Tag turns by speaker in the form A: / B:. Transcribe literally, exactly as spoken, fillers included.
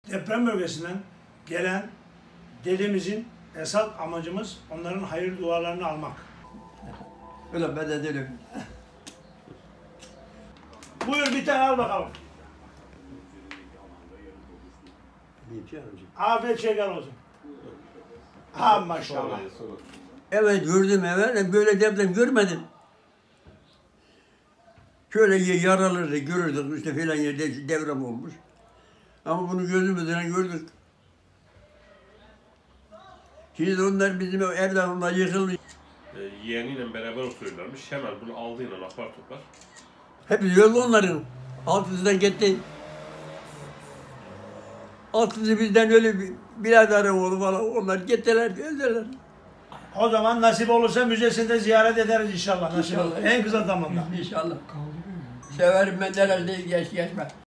A: deprem bölgesinden gelen dedemizin esas amacımız onların hayır dualarını almak.
B: Öyle ben de dedim.
A: Buyur bir tane al bakalım. Afiyet şeker olsun. Ha maşallah.
B: Evet gördüm evet, böyle deprem görmedim. Şöyle yaraları görürdük işte filan yerde deprem olmuş. Ama bunu gözümüzden gördük. Şimdi onlar bizim Erdoğan'la yıkıldı.
C: E, yeğeniyle beraber oturuyorlarmış. Hemen bunu aldığıyla apar topar.
B: Hep yolda onların. Altımızdan gitti. Altımızı bizden öyle bir biraderim oldu falan. Onlar gittiler, öldüler.
A: O zaman nasip olursa müzesinde ziyaret ederiz inşallah. Nasip
B: İnşallah.
A: olur. En kısa zamanda.
B: İnşallah. Severim ben de herhalde geç geçme.